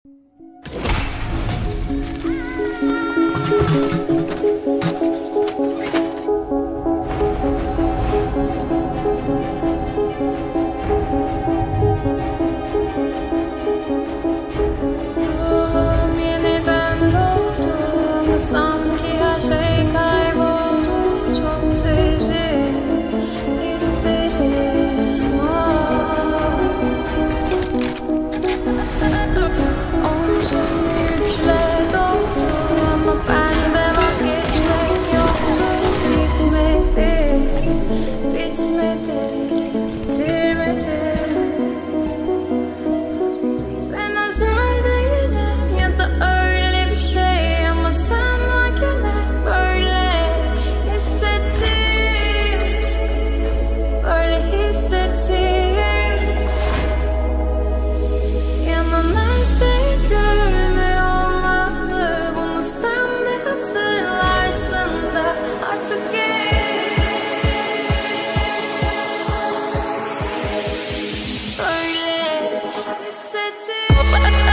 Yeniden doğdum, sanki her şey kayboldu. Çok derin hislerim omzum yükle doldu ama bende vazgeçmek yoktu. Bitmedi, bitmedi, bitirmedi. Ben özel değilim ya da öyle bir şey, ama sen varken hep böyle hissettim, böyle hissettim. Yanan her şey gülme olmalı, bunu sen de hatırlarsın da artık böyle hissettim.